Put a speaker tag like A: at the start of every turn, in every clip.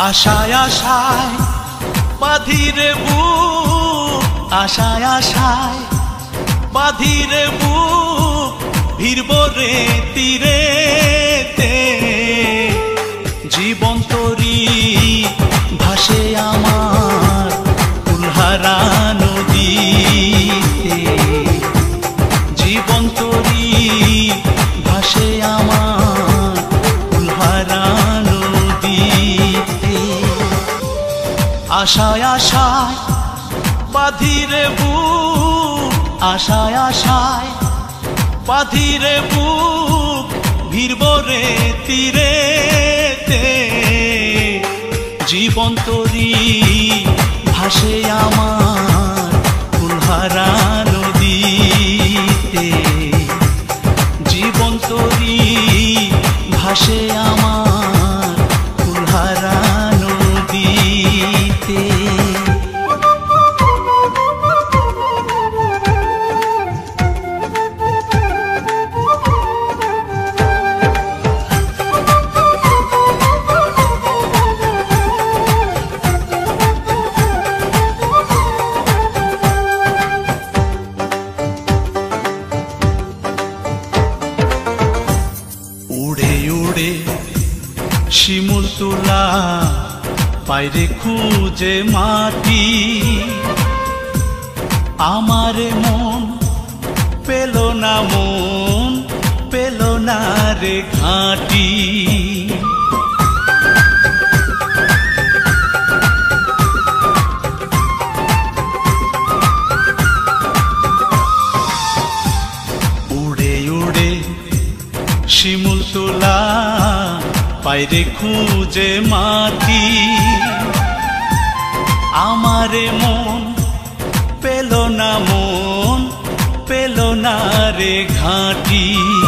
A: আশায় আশায় বাঁধিরে বুক, আশায় আশায় বাঁধিরে বুক, ভিড়ব রে তীরেতে। জীবন তরি ভাসে আমার কুলহারা নদীতে। জীবন তরি ভাসে আমার কুলহারা নদীতে। আশায় আশায় বাঁধিরে বুক, আশায় আশায় বাঁধিরে বুক, ভিড়ব রে তীরেতে। জীবন তরি ভাসে আমার কুলহারা নদীতে। জীবন তরি ভাসে আমার কুলহারা নদীতে। শিমুল তুলা পায়রে খুঁজে মাটি, আমার মন পেল না, মন পেল না রে ঘাটি। উড়ে উড়ে শিমুল তুলা পায়রে খুঁজে মাটি, আমারে মন পেল না, মন পেল না রে ঘাটি।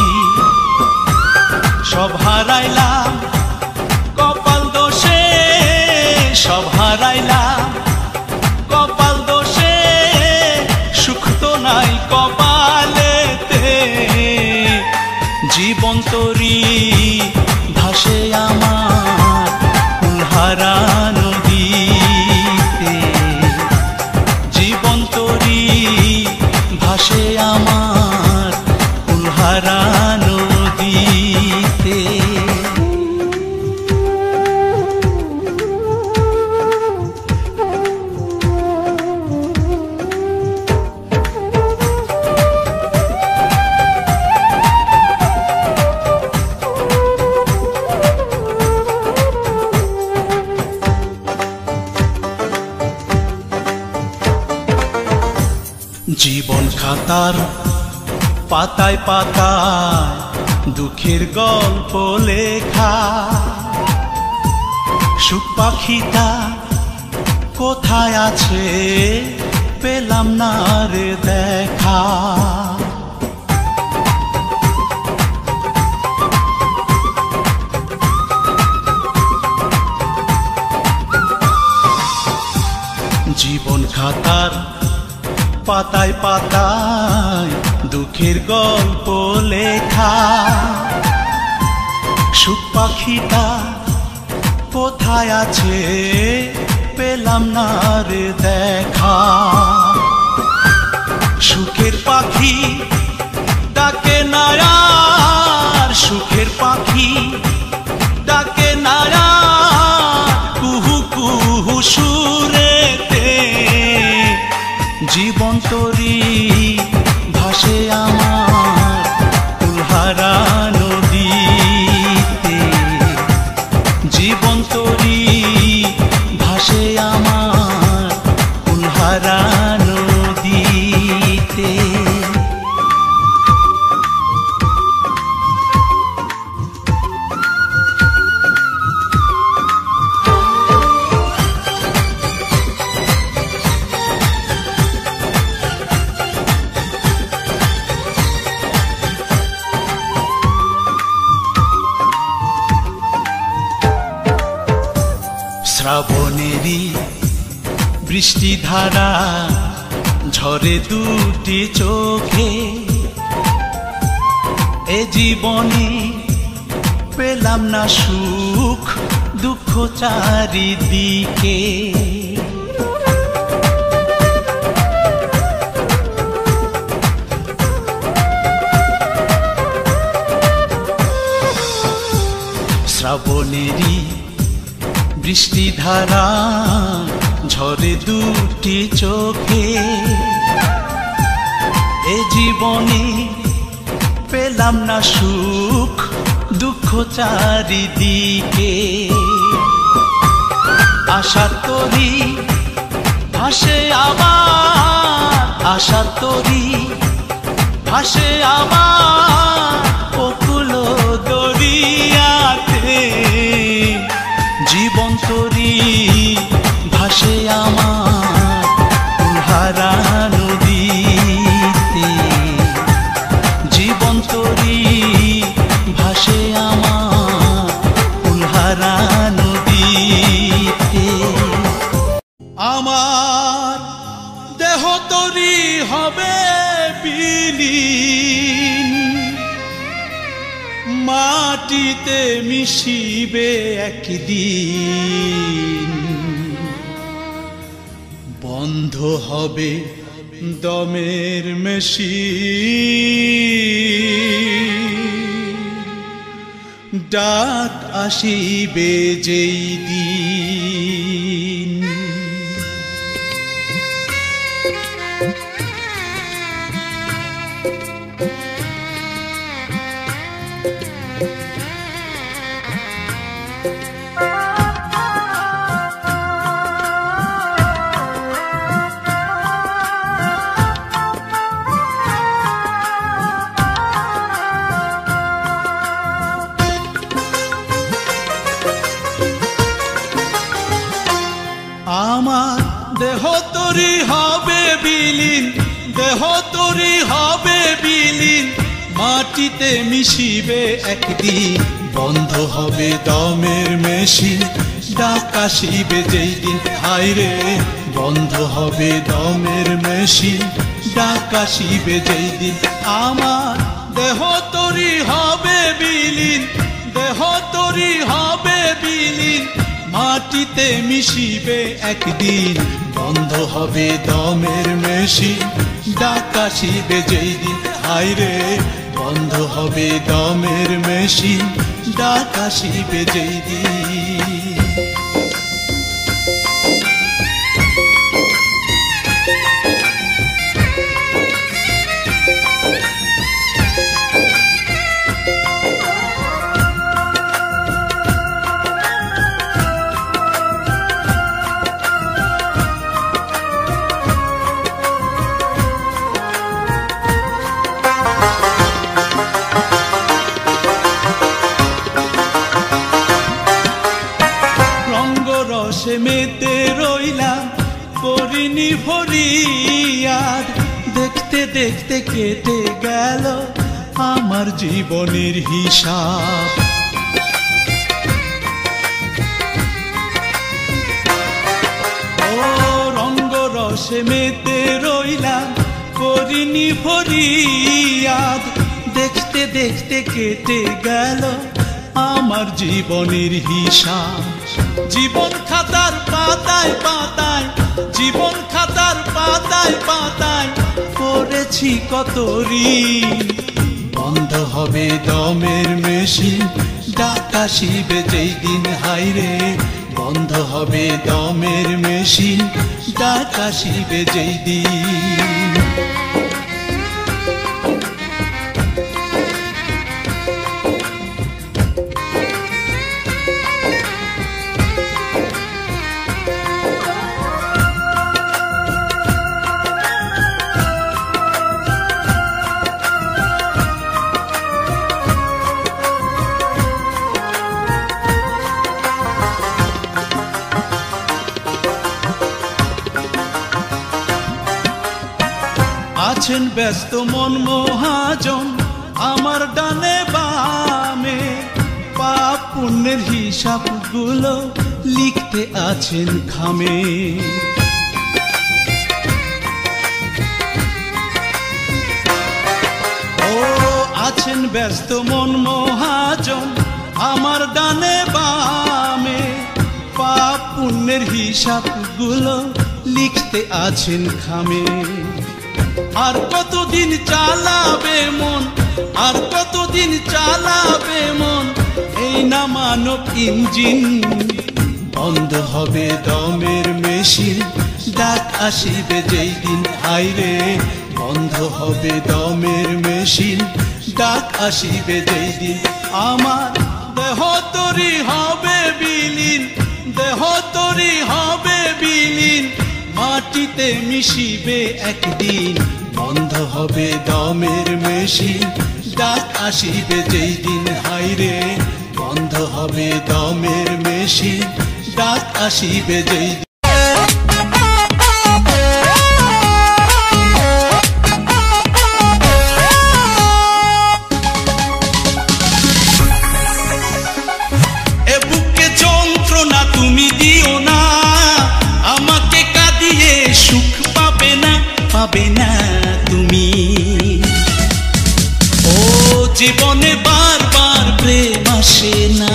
A: সব হারাইলাম কপাল দোষে, সব হারাইলাম কপাল দোষে, সুখ তো নাই কপালেতে। জীবন তরি ভাসে আমার কুলহারা নদীতে। জীবন তরি ভাসে আমার কুলহারা নদীতে। জীবন খাতার পাতায় পাতায় দুঃখের গল্প লেখা, সুখ পাখিটা কোথায় আছে পেলাম না রে দেখা। জীবন খাতার পাতায় পাতায় দুঃখের গল্প লেখা, সুখ পাখিটা কোথায় আছে পেলাম না রে দেখা। সুখের পাখি ডাকে না আর, সুখের পাখি ডাকে না আর, কুহু কুহু সুরেতে। জীবন তরি ভাসে আমার কুলহারা নদীতে। জীবন তরি ভাসে আমার কুলহারা নদীতে। শ্রাবণেরই বৃষ্টি ধারা ঝরে দুটি চোখে, এ জীবনে পেলাম না সুখ দুঃখ চারিদিকে। শ্রাবণেরই বৃষ্টিধারা ঝরে দুটি চোখে, এ জীবনে পেলাম না সুখ, দুঃখ চারিদিকে। আশার তরি ভাসে আমার, আশার তরি ভাসে আমার অকুল দরিয়াতে। জীবন তরি ভাসে আমার কুলহারা নদীতে। জীবন তরি ভাসে আমার কুলহারা নদীতে। আমার দেহ তরি হবে বিলীন, মাটিতে মিশিবে একদিন। বন্ধ হবে দমের মেশিন, ডাক আসিবে যেই দিন। আমার দেহ তরি হবে বিলীন, দেহ তরি হবে বিলীন, মাটিতে মিশিবে একদিন। বন্ধ হবে দমের মেশিন, ডাক আসিবে যেই দিন। হায়রে বন্ধ হবে দমের মেশিন, ডাক আসিবে যেই দিন। আমার দেহ তরি হবে বিলীন, দেহ তরি হবে বিলীন, মাটিতে মিশিবে একদিন। বন্ধ হবে দমের মেশিন, ডাক আসিবে যেই দিন। হায়রে বন্ধ হবে দমের মেশিন, ডাক আসিবে যেই দিন। রসে মেতে রইলাম করিনি ফরিয়াদ, দেখতে দেখতে কেটে গেল আমার জীবনের হিসাব। ও রঙ্গ রসে মেতে রইলাম করিনি ফরিয়াদ, দেখতে দেখতে কেটে গেল আমার জীবনের হিসাব। জীবন খাতার পাতায় পাতায়, জীবন খাতার পাতায় পাতায় করেছি কত ঋণ। বন্ধ হবে দমের মেশিন, ডাক আসিবে যেই দিন। হায়রে বন্ধ হবে দমের মেশিন, ডাক আসিবে যেই দিন। আছেন ব্যস্ত মন মহাজন আমার ডানে বামে, পাপ পুণ্যের হিসাবগুলো লিখতে আছেন খামে। ও আছেন ব্যস্ত মন মহাজন আমার ডানে বামে পাপ পুণ্যের হিসাবগুলো লিখতে আছেন খামে। আর কতদিন চালাবে মন, আর কতদিন চালাবে মন, এই না মানব ইঞ্জিন। বন্ধ হবে দমের মেশিন, ডাক আসিবে যেই দিন, হায়রে বন্ধ হবে দমের মেশিন, ডাক আসিবে যেই দিন। আমার দেহ তরি হবে বিলীন, দেহ তরি হবে বিলীন, মাটিতে মিশিবে একদিন। বন্ধ হবে দমের মেশিন, ডাক আসিবে যেই দিন, হায়রে বন্ধ হবে দমের মেশিন, ডাক আসিবে যেই দিন। এ বুকে যন্ত্রণা তুমি দিও না, আমাকে কাঁদিয়ে সুখ পাবে না, পাবে না তুমি। ও জীবনে বারবার প্রেম আসে না,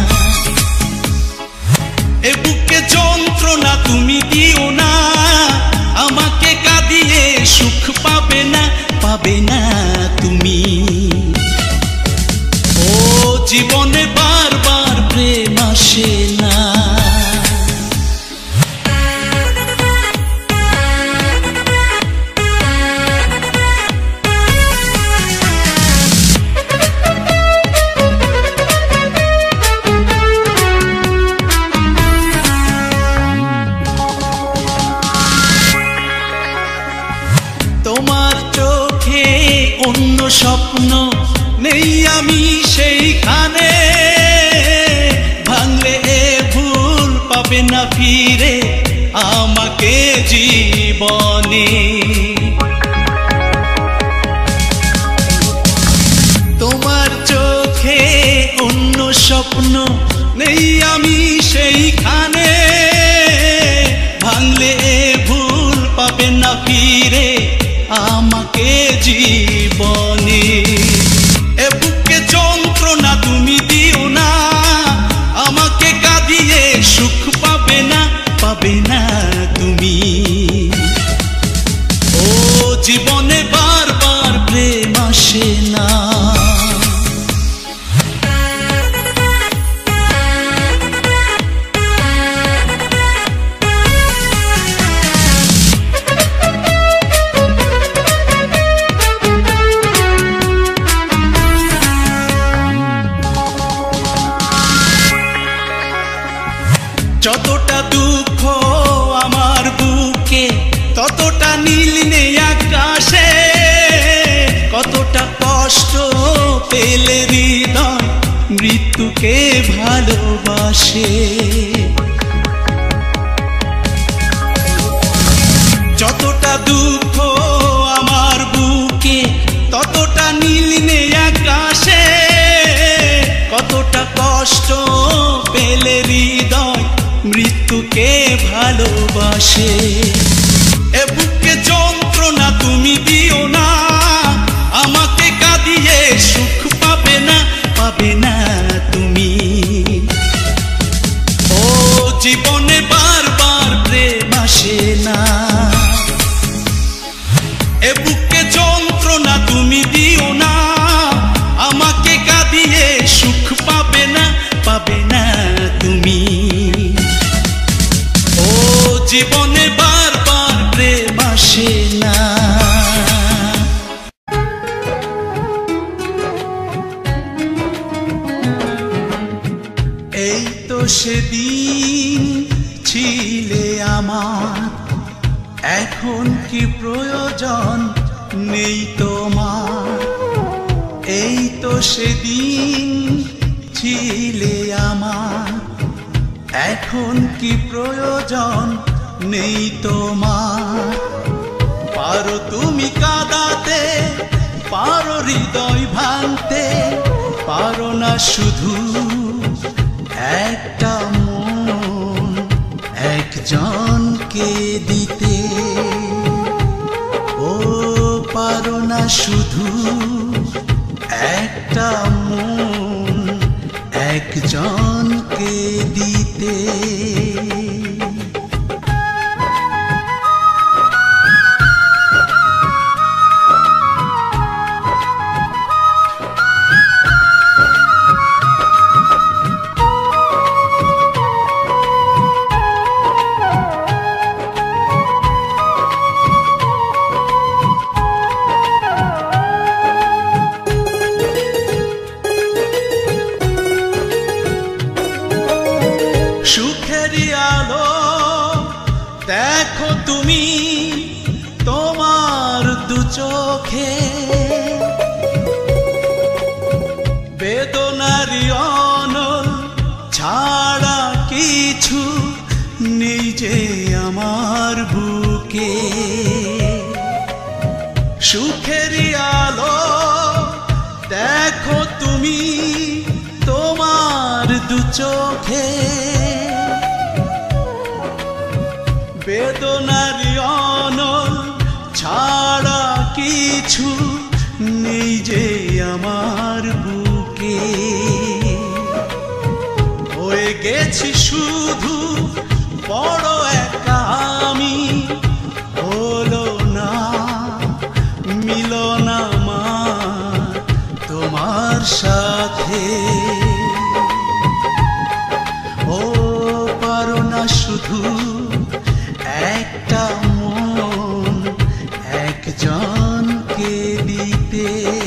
A: এ বুকে যন্ত্রণা তুমি দিও না, আমাকে কাঁদিয়ে সুখ পাবে না, পাবে না তুমি। ও জীবনে বারবার প্রেম আসে না। তোমার চোখে অন্য স্বপ্ন নেই আমি সেইখানে, ভাঙলে এ ভুল পাবে না ফিরে আমাকে জীবনে। তোমার চোখে অন্য স্বপ্ন নেই আমি সেইখানে, ভাঙলে এ ভুল পাবে না ফিরে আমাকে জীবনে। এ বুকে যন্ত্রণা তুমি দিও না, আমাকে কাঁদিয়ে সুখ পাবে না, পাবে না তুমি। ও জীবনে বারবার প্রেম আসে না। যতটা দুঃখ আমার বুকে ততটা নীল নেই আকাশে, কতটা কষ্ট পেলে হৃদয় মৃত্যুকে ভালোবাসে। যতটা দুঃখ আমার বুকে ততটা নীল নেই আকাশে, কতটা কষ্ট পেলে হৃদয় মৃত্যুকে ভালোবাসে। এ বুকে যন্ত্রণা তুমি দিও না, আমাকে কাঁদিয়ে সুখ পাবে না, পাবে না তুমি। ও জীবনে বারবার প্রেম আসে না, এ বুকে যন্ত্রণা তুমি দিও না, আমাকে কাঁদিয়ে সুখ পাবে না, পাবে না তুমি। ও জীবনে বারবার প্রেম আসে না। এই তো সেদিন ছিলে আমার, এখন কি প্রয়োজন নেই তোমার। এই তো সেদিন ছিলে আমার, এখন কি প্রয়োজন নেই তোমার। পারো তুমি কাঁদাতে, পারো হৃদয় ভাঙতে, পারো না শুধু একটা মন একজনকে দিতে। ও পারো না শুধু একটা মন একজনকে দিতে। সুখেরই আলো দেখো তুমি তোমার দু চোখে, বেদনারি অনল ছাড়া কিছু নেই যে আমার বুকে। সুখেরই আলো দেখো তুমি তোমার দু চোখে, বেদনারি অনল ছাড়া কিছু নেই যে আমার বুকে। হয়ে গেছি শুধু বড় একা আমি, হলো না মিলন আমার তোমার সাথে। ও পারো না শুধু একটা মন একজনকে দিতে।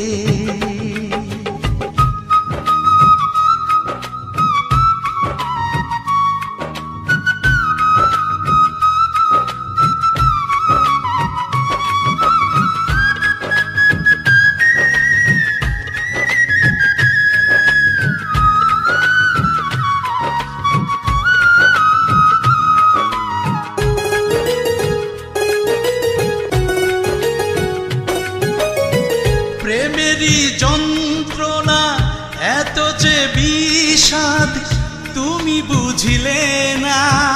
A: প্রেমেরই যন্ত্রণা এত যে বিষাদ তুমি বুঝিলে না।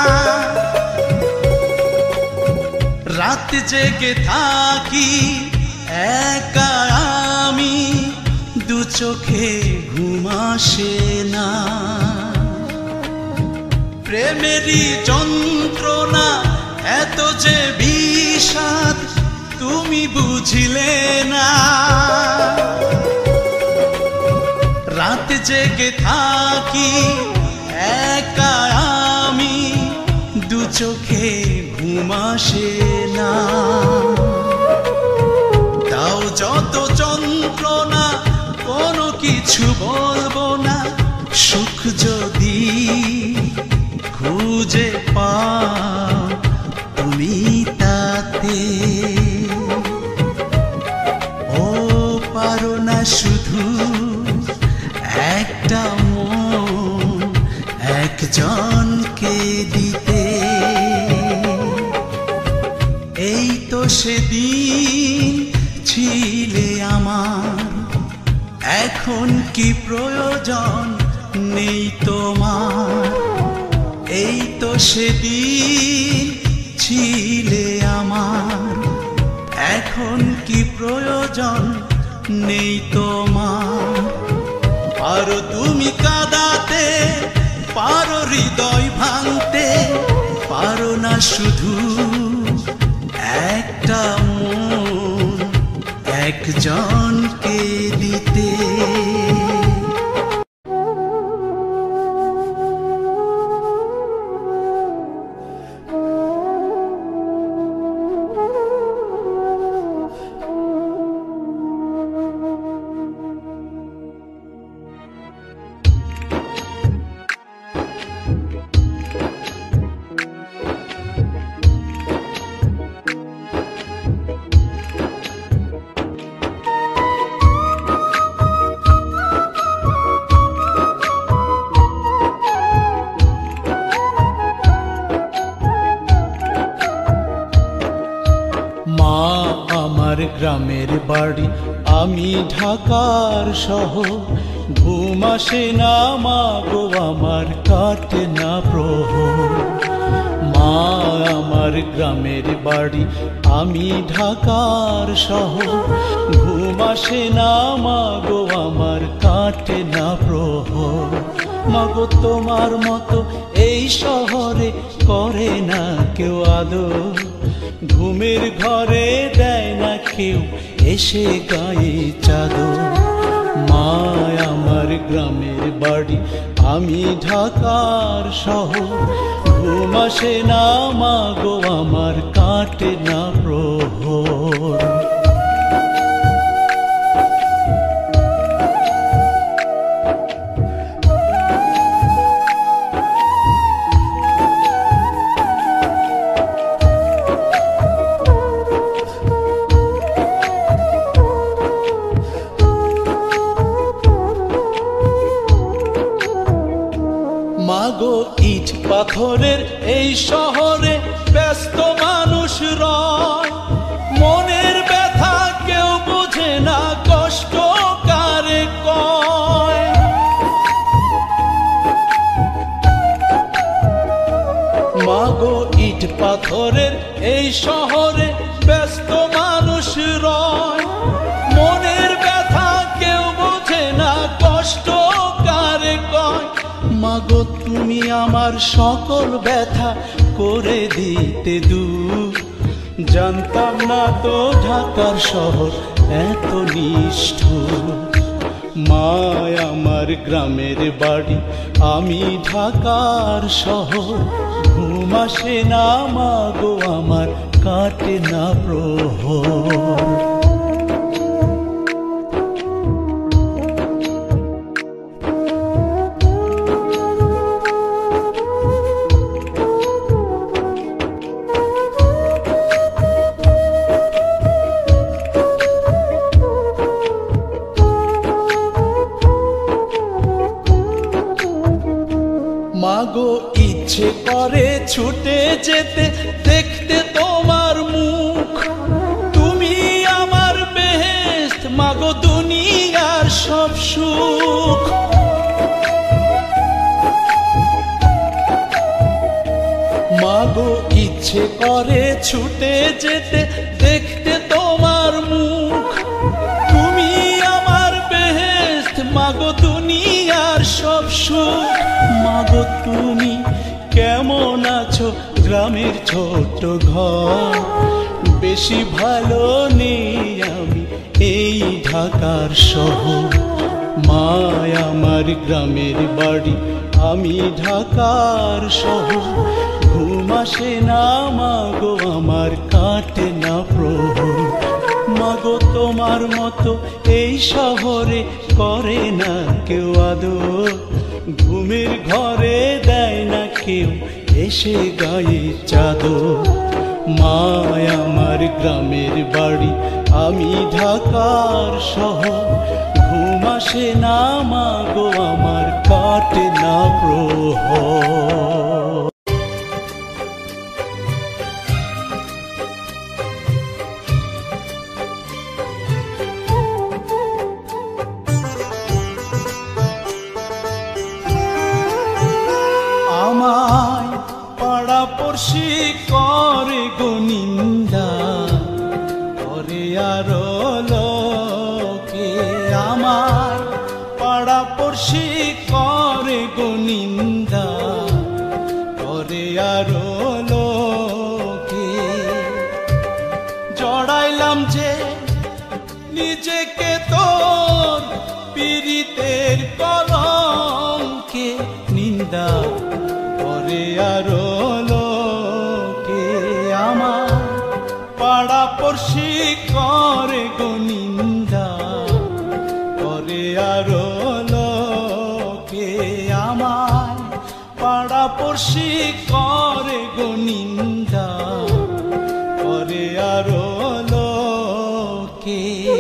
A: রাত জেগে থাকি একা আমি, দু চোখে ঘুম আসে না। প্রেমেরই যন্ত্রণা এত যে বিষাদ তুমি বুঝিলে না। রাত জেগে থাকি একা আমি, দু চোখে ঘুম আসে না। তাও যত যন্ত্রণা কোনো কিছু বলবো না, সুখ যদি খুঁজে পাও তুমি তাতে। ও পারো না শুধু একটা মন একজনকে দিতে। এই তো সেদিন ছিলে আমার, এখন কি প্রয়োজন নেই তোমার। এই তো সেদিন ছিলে আমার, এখন কি প্রয়োজন নেই তোমার। পারো তুমি কাঁদাতে, পারো হৃদয় ভাঙতে, পারো না শুধু একটা মন একজনকে দিতে। গ্রামের বাড়ি আমি ঢাকার শহর, ঘুম আসে না মা গো আমার, কাটে না প্রহর। মা আমার গ্রামের বাড়ি আমি ঢাকার শহর, ঘুম আসে না মা গো আমার, কাটে না প্রহর। মাগো তোমার মতো এই শহরে করে না কেউ আদর, ঘুমের ঘরে দেয় না কেউ এসে গায়ে চাদর। মায় আমার গ্রামের বাড়ি, আমি ঢাকার শহর, ঘুম আসে না মাগো আমার, কাটে না প্রহর। মাগো ইট পাথরের এই শহরে ব্যস্ত মানুষ রয়, মনের ব্যথা কেউ বোঝে না, কষ্ট কারে কয়। মাগো ইট পাথরের এই শহরে ব্যস্ত মানুষ রয়, মনের ব্যথা কেউ বোঝে না, কষ্ট কারে কয়। মাগো তুমি আমার সকল ব্যথা করে দিতে দূর, জানতাম না তো ঢাকার শহর এত নিষ্ঠুর। মায় আমার গ্রামের বাড়ি, আমি ঢাকার শহর, ঘুম আসে না মাগো আমার, কাটে না প্রহর। মাগো ইচ্ছে করে ছুটে যেতে, দেখতে তোমার মুখ, তুমি আমার বেহেশত মাগো, দুনিয়ার সব সুখ। মাগো ইচ্ছে করে ছুটে যেতে, দেখতে তোমার মুখ, তুমি আমার বেহেশত মাগো, দুনিয়ার সব সুখ। মাগো তুমি কেমন আছো, গ্রামের ছোট ঘর, বেশি ভালো নেই আমি এই ঢাকার শহর। মায় আমার গ্রামের বাড়ি, আমি ঢাকার শহর, ঘুম আসে না মাগো আমার, কাটে না প্রহর। মাগো তোমার মতো এই শহরে করে না কেউ আদর, ঘুমের ঘরে দেয় না কেউ এসে গায়ে চাদর। মায় আমার গ্রামের বাড়ি, আমি ঢাকার শহর, ঘুম আসে না মাগো আমার, কাটে না প্রহর। আমায় পাড়া পড়শি করে গো নিন্দা, করে আরো লোকে। আমায় পাড়া পড়শি করে গো নিন্দা, করে আরো লোকে। জড়াইলাম যে নিজেকে তোর পীড়িতের কলঙ্কে, নিন্দা করে আরো লোকে। আমার পাড়া পড়শি করে গো নিন্দা, করে আরো লোকে। আমার পাড়া পড়শি করে গো নিন্দা, করে আরো লোকে।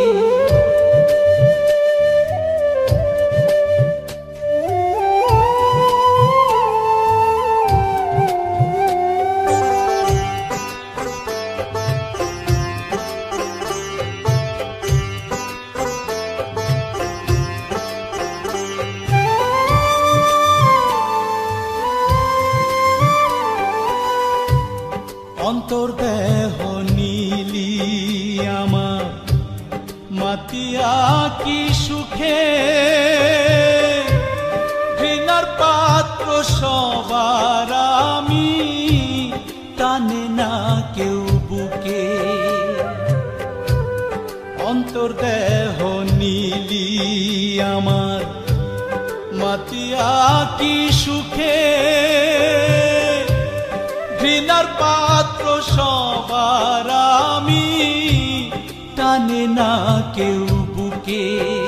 A: অন্তর্দেহ নীলি আমার, মাতিয়া কি সুখে, ঘৃণার সবার আমি টানে না কেউ বুকে অন্তর দেহ নীলি আমার মাতিয়া কি সুখে ঘৃণার পাত্র সবার আমি টানে না কেউ বুকে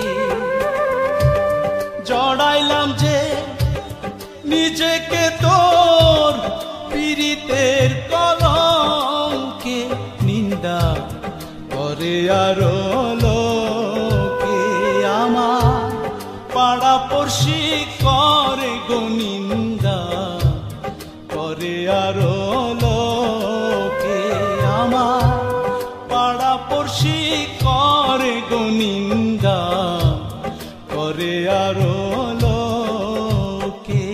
A: জড়াইলাম যে নিজেকে তোর পীড়িতের কলঙ্কে নিন্দা করে আরো লোকে আমার পাড়া পড়শি করে গো নিন্দা করে আরো লোকে আমার পাড়া পড়শি করে গো নিন্দা করে আরো লোকে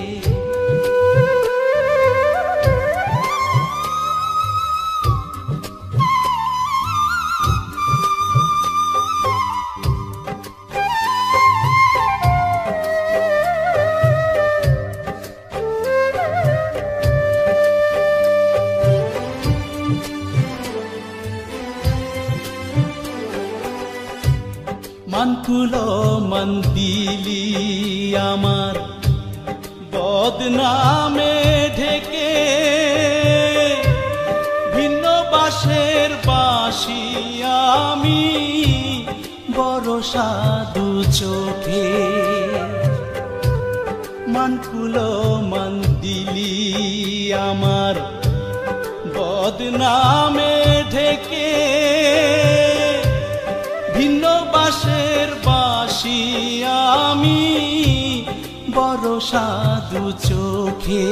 A: মানকুলো মন্দিলি আমার বদনামে ঢেকে ভিন্ন বাসের বাসি আমি বড় সাধু চোখে মানকুলো মন্দিলি আমার বদনামে ঢেকে ভিন্ন বাসের বাসি আমি বড় সাধু চোখে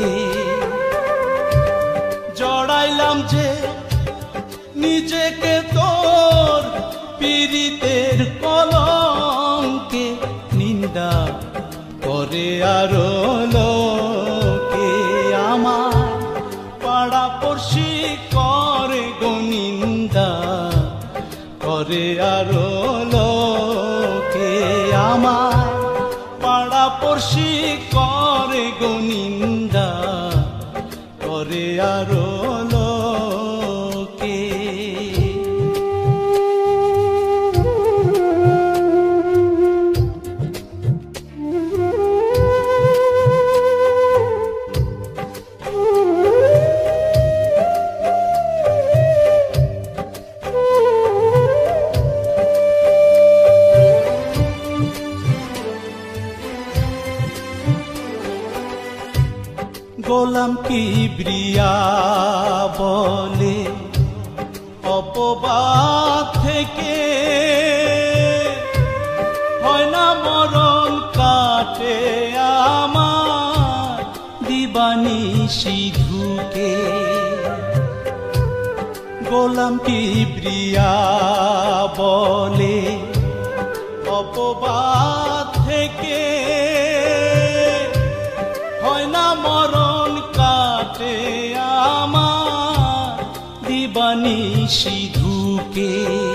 A: জড়াইলাম যে নিজেকে তোর পীড়িতের কলঙ্কে নিন্দা করে আরো লোকে আমার পাড়া পড়শি করে গো নিন্দা করে আরো লোকে আমার পাড়া পড়শি করে গো নিন্দা করে আরো লোকে গোলাম কিবরিয়া বলে অপবাদ থেকে হয় না মরণ কাটে আমার দিবানিশি ঢুকে গোলাম কিবরিয়া বলে অপবাদ থেকে হয় না মরণ কাটে আমার দিবানিশি ঢুকে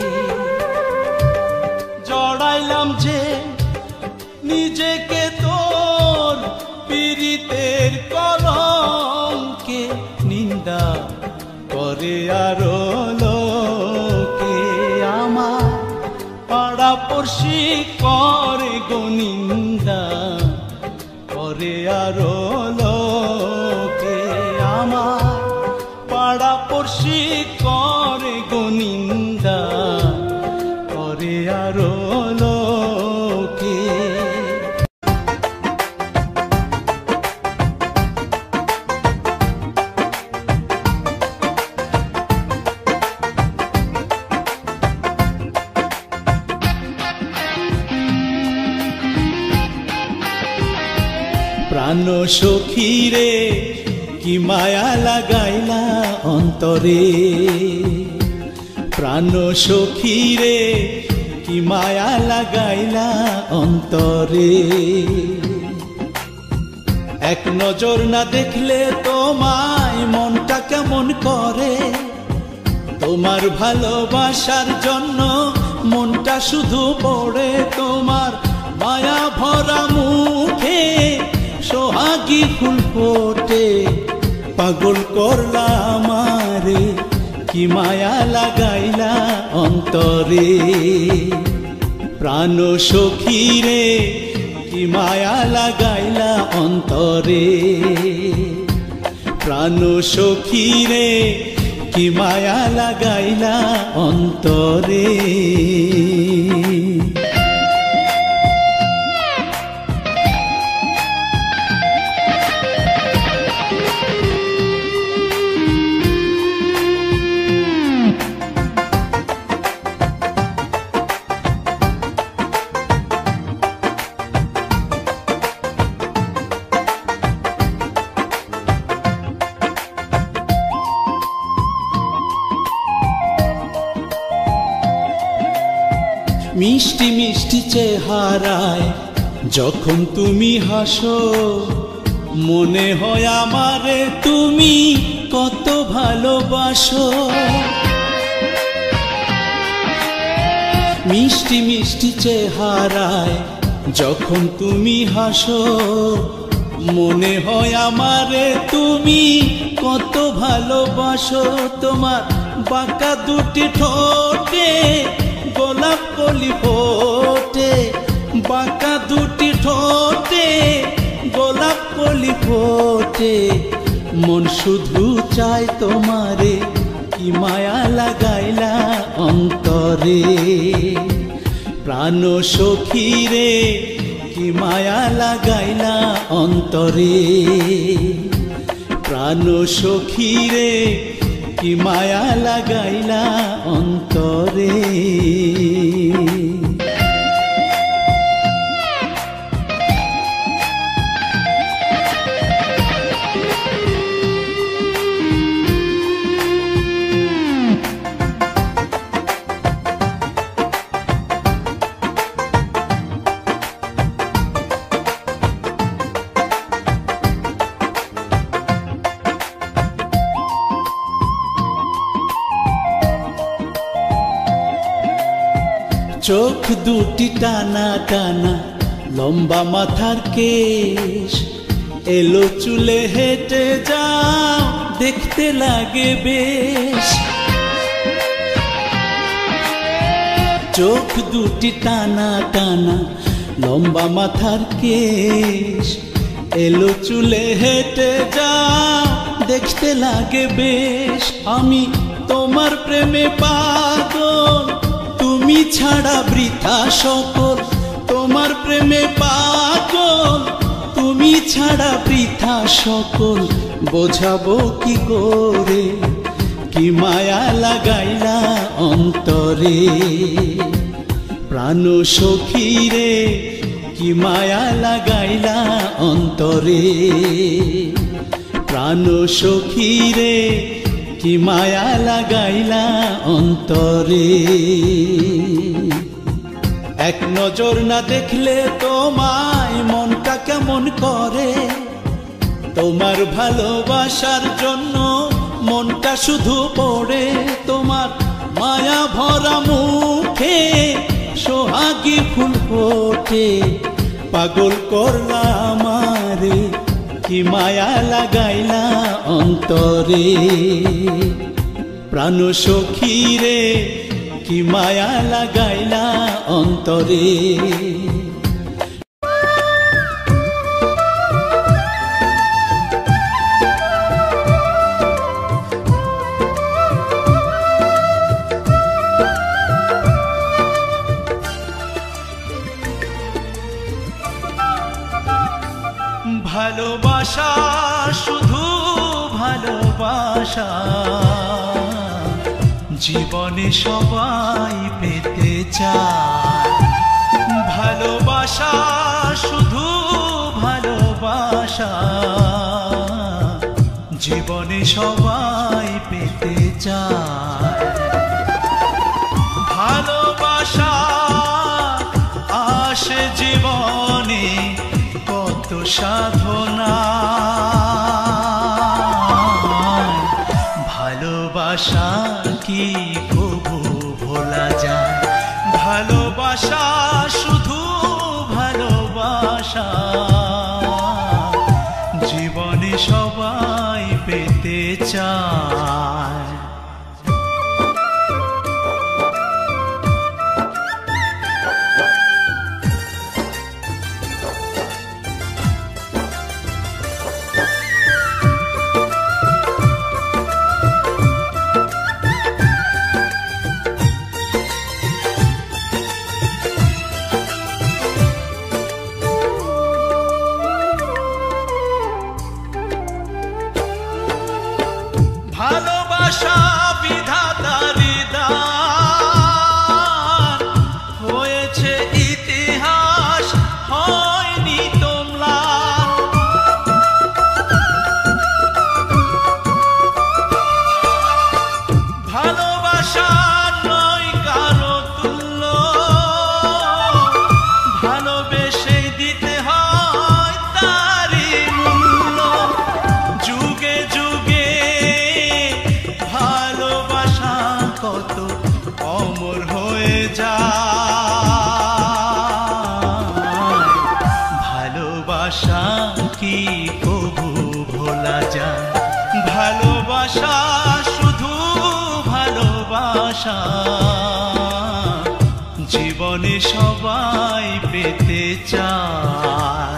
A: জড়াইলাম যে নিজেকে তোর পীড়িতের কলঙ্কে নিন্দা করে আরো লোকে আমার পাড়া পড়শি করে গো নিন্দা করে আরো লোকে আমার পাড়া পড়শি করে গো নিন্দা করে আরো লোকে প্রাণ সখী রে কি মায়া লাগাইলা অন্তরে প্রাণ সখী রে কি মায়া লাগাইলা অন্তরে এক নজর না দেখলে তোমায় মনটা কেমন করে তোমার ভালোবাসার জন্য মনটা শুধু পড়ে তোমার মায়া ভরা মুখে সোহাগী ফুল ফোটে পাগল করলা আমারে কি মায়া লাগাইলা অন্তরে প্রাণ সখী রে কি মায়া লাগাইলা অন্তরে প্রাণ সখী রে কি মায়া লাগাইলা অন্তরে মিষ্টি মিষ্টি চেহারায় যখন তুমি হাসো মনে হয় আমারে তুমি কত ভালোবাসো মিষ্টি মিষ্টি চেহারায় যখন তুমি হাসো মনে হয় আমারে তুমি কত ভালোবাসো তোমার বাঁকা দুটি ঠোঁটে গোলাপ কলি ফোটে বাঁকা দুটি ঠোঁটে গোলাপ কলি ফোটে মন শুধু চায় তোমারে কি মায়া লাগাইলা অন্তরে প্রাণ সখী রে কি মায়া লাগাইলা অন্তরে প্রাণ সখী রে কি মায়া লাগাইলা অন্তরে চোখ দুটি টানা টানা লম্বা মাথার কেশ এলো চুলে হেঁটে যাও দেখতে লাগে বেশ চোখ দুটি টানা টানা লম্বা মাথার কেশ এলো চুলে হেঁটে যাও দেখতে লাগে বেশ আমি তোমার প্রেমে পাগল তুমি ছাড়া বৃথা সকল তোমার প্রেমে পাগল তুমি ছাড়া বৃথা সকল বোঝাবো কি করে কি মায়া লাগাইলা অন্তরে প্রাণ সখী রে কি মায়া লাগাইলা অন্তরে প্রাণ সখী রে কি মায়া লাগাইলা অন্তরে এক নজর না দেখলে তোমায় মনটা কেমন করে তোমার ভালোবাসার জন্য মনটা শুধু পড়ে তোমার মায়া ভরা মুখে সোহাগী ফুল ফোটে পাগল করলা আমারে কি মায়া লাগাইলা অন্তরে প্রাণ সখী রে কি মায়া লাগাইলা অন্তরে ভালোবাসা শুধু ভালোবাসা জীবনে সবাই পেতে চায় ভালোবাসা শুধু ভালোবাসা জীবনে সবাই পেতে চায় ভালোবাসা আসে জীবনে কত সাধনা ভালোবাসা কি কবু ভোলা যায় ভালোবাসা শুধু ভালোবাসা পেতে চায়। ভালোবাসা বিধাতারি দান, হয়েছে ইতিহাস, হয়নি তোমলার। ভালোবাসা নয় কারো তুল্য, ভালোবেসে দিতে হয় তারই মূল্য। যুগে যুগে ভালোবাসা কত অমর হয়ে যায়। ভালোবাসা কি কবু ভোলা যায়? ভালোবাসা শুধু ভালোবাসা, জীবনে সবাই পেতে চায়।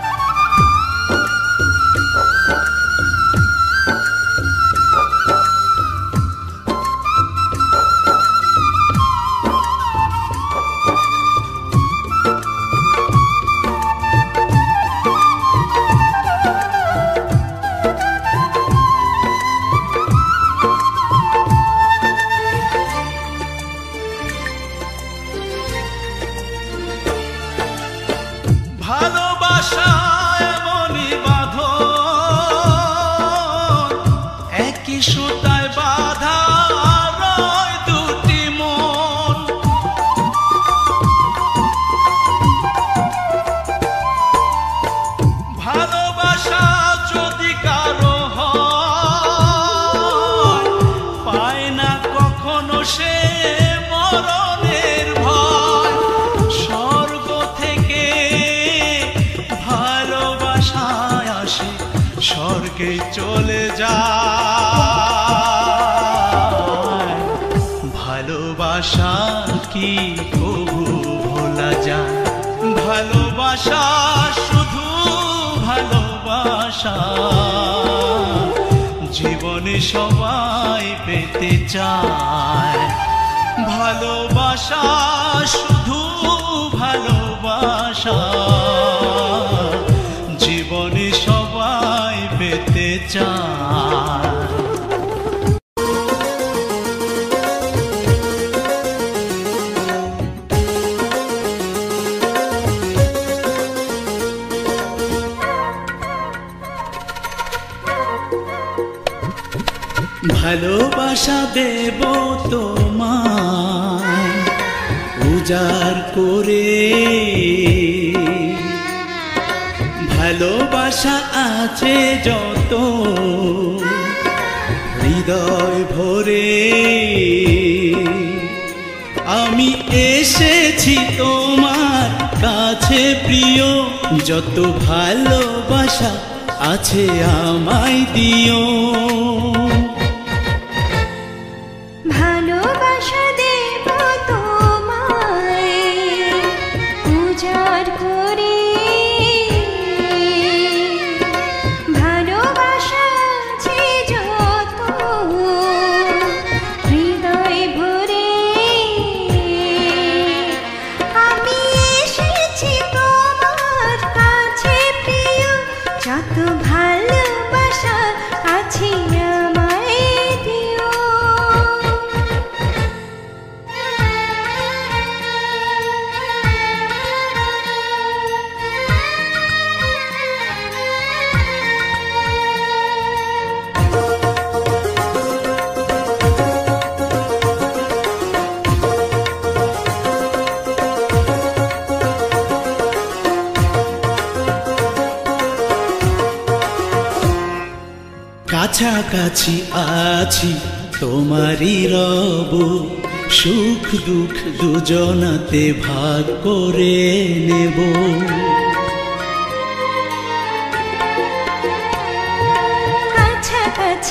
A: ভালোবাসা এমনই বাঁধন, একই সুতায় বাঁধা রয় দুটি মন। ভালোবাসা যদি কারো হয়, পায় না কখনো সে মরণের ভয়। স্বর্গ থেকে ভালোবাসায় আসে, স্বর্গে চলে যায়। ভালোবাসা কি কবু ভোলা যায়? ভালোবাসা শুধু ভালোবাসা, জীবনে সবাই পেতে চায়। ভালোবাসা শুধু ভালোবাসা, জীবনে সবাই পেতে চায়। ভালোবাসা দেব তোমায় উজাড় করে, ভালোবাসা আছে যত হৃদয় ভরে। আমি এসেছি তোমার কাছে প্রিয়, যত ভালোবাসা আছে আমায় দিও।
B: ভালোবাসা দেব তোমায় উজাড় করে, ভালোবাসা আছে যত হৃদয় ভরে। আমি এসেছি তোমার কাছে প্রিয়, যত ভালোবাসা আছে আমায় দিও।
A: কাছাকাছি আছি তোমারই রব, সুখ দুঃখ দুজনাতে ভাগ করে নেব।
B: কাছাকাছি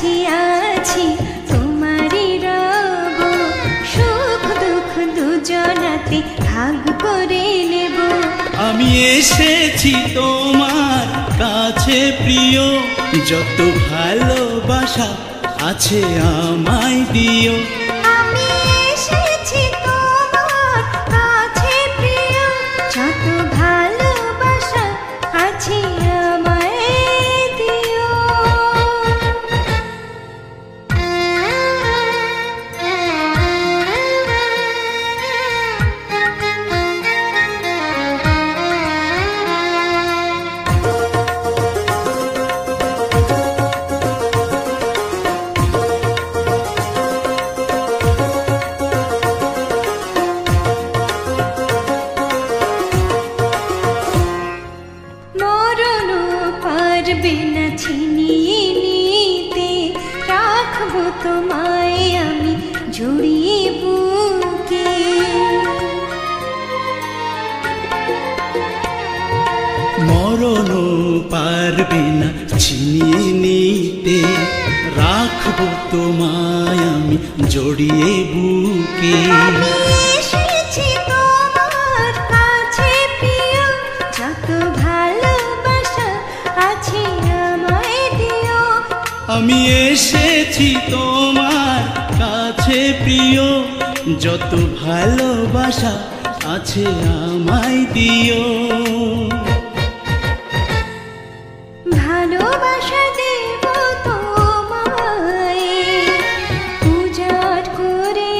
A: আমি এসেছি তোমার কাছে প্রিয়, যত ভালোবাসা আছে আমায় দিও।
B: আমি এসেছি তোমার কাছে প্রিয়, যত ভালোবাসা আছে আমায় দিও। মরণ পারবে না ছিনিয়ে নিতে, রাখবো তোমায় আমি জড়িয়ে বুকে।
A: মরণ পারবে না ছিনিয়ে নিতে, রাখবো তোমায় আমি জড়িয়ে বুকে।
B: আমি এসেছি তোমার কাছে প্রিয়, যত ভালোবাসা আছে আমায় দিও।
A: আমি এসেছি তোমার কাছে প্রিয়, যত ভালোবাসা আছে আমায় দিও।
B: ভালোবাসা দেব তোমায় উজাড় করে,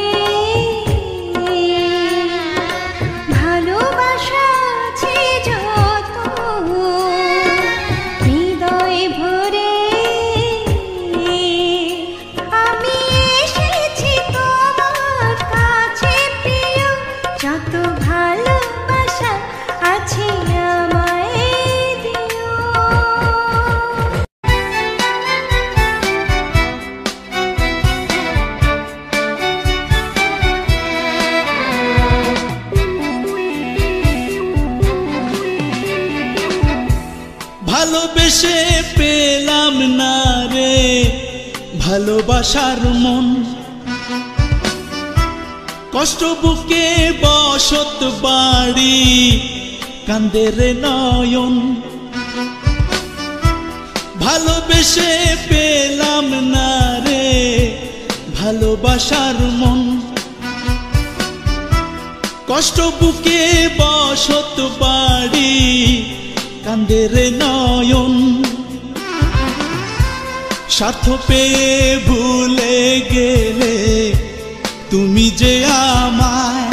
B: ভালোবাসা আছে যত হৃদয় ভরে। আমি এসেছি তোমার কাছে প্রিয়, যত ভালোবাসা আছে আমায় দিও।
A: ভালোবেসে পেলাম না রে ভালোবাসার মন, কষ্ট বুকে বসত বাড়ি কান্দে রে নয়ন। ভালোবেসে পেলাম না রে ভালোবাসার মন, কষ্ট বুকে বসত বাড়ি কান্দে রে নয়ন। স্বার্থ পেয়ে ভুলে গেলে তুমি যে আমায়,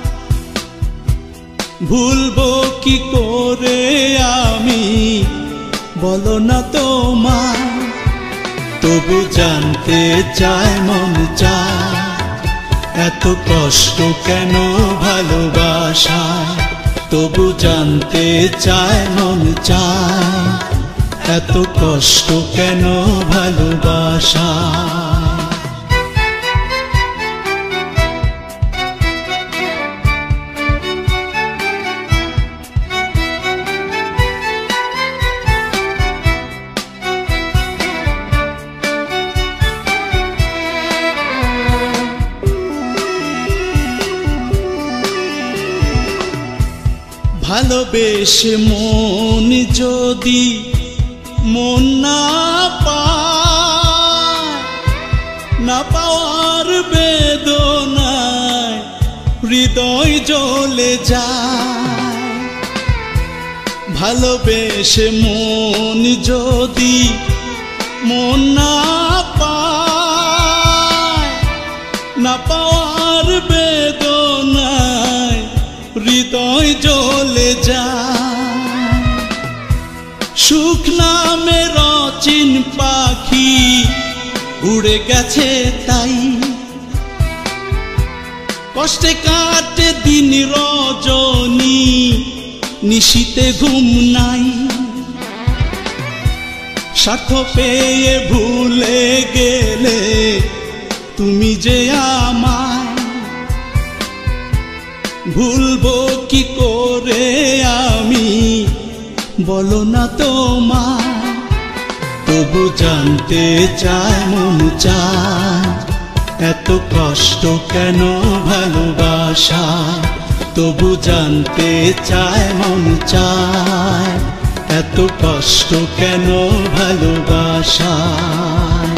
A: ভুলবো কি করে আমি বলো না তোমায়। তবু জানতে চায় মন চায়, এত কষ্ট কেন ভালোবাসায়। তবু জানতে চায় মন চায়, এত কষ্ট কেন ভালোবাসায়। ভালোবেসে মন যদি মন না পায়, না পাওয়ার বেদনায় হৃদয় জ্বলে যায়। ভালোবেসে মন যদি মন না পায়, না পাওয়ার বেদনায় হৃদয় জ্বলে যায়। সুখ নামে রচিন পাখি উড়ে গেছে তাই, কষ্টে কাটে দিন রজনী নিশীতে ঘুম নাই। স্বার্থ পেয়ে ভুলে গেলে তুমি যে আমায়, ভুলবো কি করে আমি বলো না তোমায়। তবু জানতে চায় মন চায়, এত কষ্ট কেন ভালোবাসায়। তবু জানতে চায় মন চায় এত কষ্ট কেন ভালোবাসায়।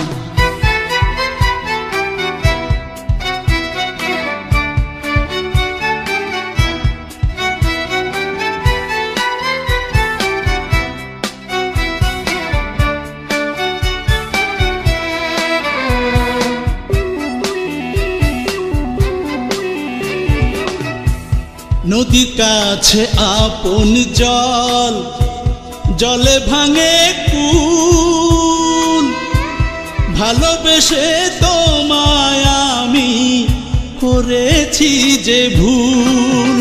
A: নদীর কাছে আপন জল, জলে ভাঙে কুল, ভালোবেসে তোমায় আমি করেছি যে ভুল।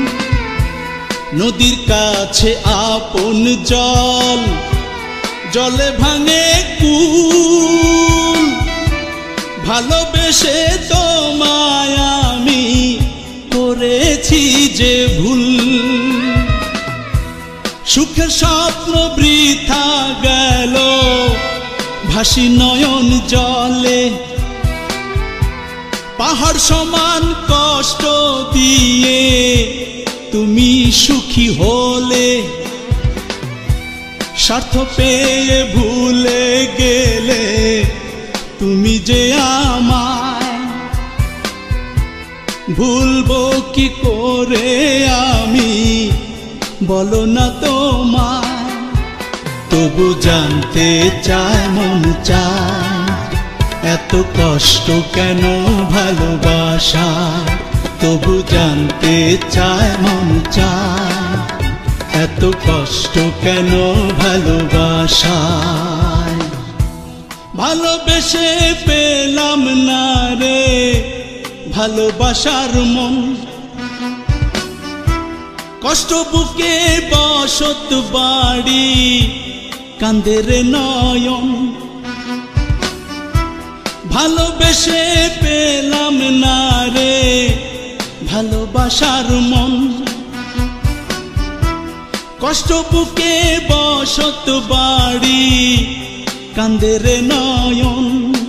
A: নদীর কাছে আপন জল, জলে ভাঙে কুল, ভালোবেসে তোমায় আমি করেছি যে ভুল। সুখের স্বপ্ন বৃথা গেল ভাসি নয়ন জলে, পাহাড় সমান কষ্ট দিয়ে তুমি সুখী হলে। স্বার্থ পেয়ে ভুলে গেলে তুমি যে আমায়, ভুলবো কি করে আমি বলো না তোমায়। তবু জানতে চায় মন চায় এত কষ্ট কেন ভালোবাসায়। তবু জানতে চায় মন চায় এত কষ্ট কেন ভালোবাসায়। ভালোবেসে পেলাম না রে ভালোবাসার মন, কষ্ট বুকে বসত বাড়ি কান্দে রে নয়ন। ভালোবেসে পেলাম না রে ভালোবাসার মন, কষ্ট বুকে বসত বাড়ি কান্দে রে নয়ন।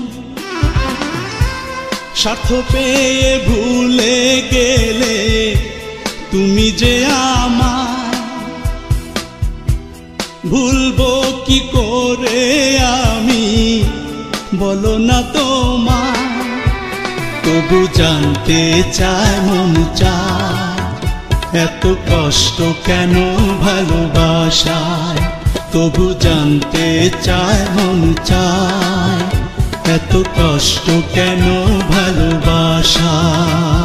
A: স্বার্থ পেয়ে ভুলে গেলে তুমি যে আমায়, ভুলবো কি করে আমি বলো না তোমায়। তবু জানতে চায় মন চায় এত কষ্ট কেন ভালোবাসায়। তবু জানতে চায় মন চায় এত কষ্ট কেন ভালোবাসায়।